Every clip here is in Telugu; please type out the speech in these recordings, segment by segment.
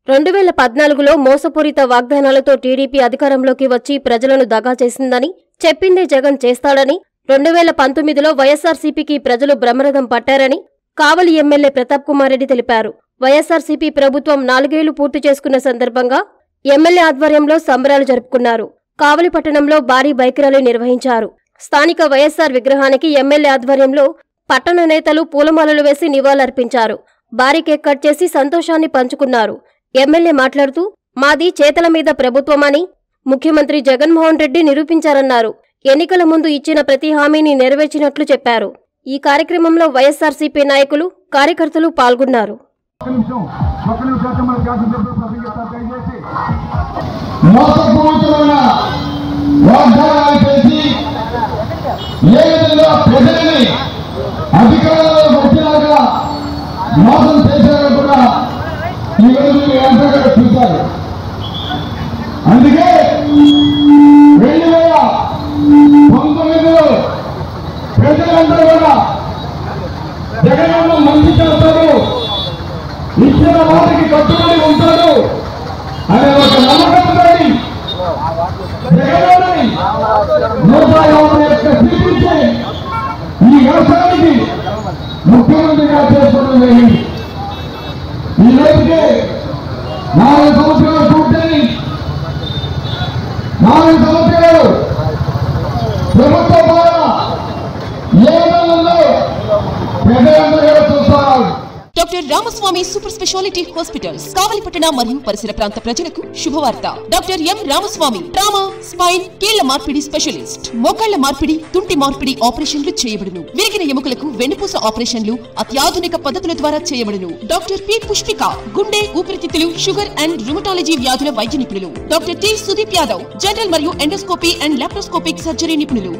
2014లో మోసపూరిత వాగ్దానాలతో టీడీపీ అధికారంలోకి వచ్చి ప్రజలను దగా చేసిందని, చెప్పిందే జగన్ చేస్తాడని, 2019లో వైఎస్సార్సీపీకి ప్రజలు బ్రహ్మరథం పట్టారని కావలి ఎమ్మెల్యే ప్రతాప్ కుమార్ రెడ్డి తెలిపారు. వైఎస్సార్సీపీ ప్రభుత్వం 4 ఏళ్లు పూర్తి చేసుకున్న సందర్భంగా ఎమ్మెల్యే ఆధ్వర్యంలో సంబరాలు జరుపుకున్నారు. కావలి పట్టణంలో భారీ బైక్ ర్యాలీ నిర్వహించారు. స్థానిక వైఎస్సార్ విగ్రహానికి ఎమ్మెల్యే ఆధ్వర్యంలో పట్టణ నేతలు పూలమాలలు వేసి నివాళులర్పించారు. భారీ కేక్ కట్ చేసి సంతోషాన్ని పంచుకున్నారు. ఎమ్మెల్యే మాట్లాడుతూ, మాది చేతల మీద ప్రభుత్వమని ముఖ్యమంత్రి జగన్మోహన్ రెడ్డి నిరూపించారన్నారు. ఎన్నికల ముందు ఇచ్చిన ప్రతి హామీని నెరవేర్చినట్లు చెప్పారు. ఈ కార్యక్రమంలో వైఎస్సార్సీపీ నాయకులు, కార్యకర్తలు పాల్గొన్నారు. అందుకే 2019లో ప్రజలందరూ కూడా జగనన్న మంచి చేస్తాడు, ఇచ్చిన వాటికి కట్టుబడి ఉంటాడు అనే ఒక నమ్మకంతో జగనన్నని 151 సీట్లిచ్చి ఈ వ్యవసాయానికి ముఖ్యమంత్రిగా చేసుకోవడం జరిగింది. ఈ రోజుకి 4 సంవత్సరాలు పూర్తయి 4 సంవత్సరాలు ప్రభుత్వ పాలన ఏ విధంగా ప్రజలందరూ చూస్తారు. Doctor Ramaswamy super speciality hospitals కావలిపట్టణ మరియు పరిసర ప్రాంత ప్రజలకు శుభవార్త. Doctor M Ramaswamy trauma, spine, కీళ్ల మార్పిడి స్పెషలిస్ట్. మోకాళ్ల మార్పిడి, తుంటి మార్పిడి ఆపరేషన్లు చేయబడును. విరిగిన ఎముకలకు వెన్నుపూస ఆపరేషన్లు అత్యాధునిక పద్ధతుల ద్వారా చేయబడును. డాక్టర్ పి పుష్పిక గుండె, ఊపిరితిత్తులు, షుగర్ అండ్ రుమటాలజీ వ్యాధుల వైద్య నిపుణులు. Doctor T Sudeep Yadav general మరియు ఎండోస్కోపీ అండ్ లాప్రోస్కోపిక్ సర్జరీ నిపుణులు.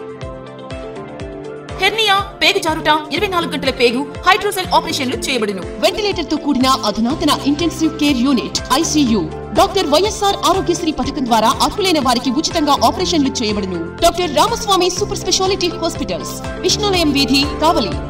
హెర్నియా, పేగు జారుట, 24 గంటల పేగు, హైడ్రోసెల్ ఆపరేషన్లు చేయబడును. వెంటిలేటర్ తో కూడిన అధునాతన intensive care unit ICU. Doctor YSR Aarogyasri పథకం ద్వారా అర్హులైన వారికి ఉచితంగా ఆపరేషన్లు చేయబడును. Doctor Ramaswamy super speciality hospitals, విష్ణులయం వీధి, కావలి.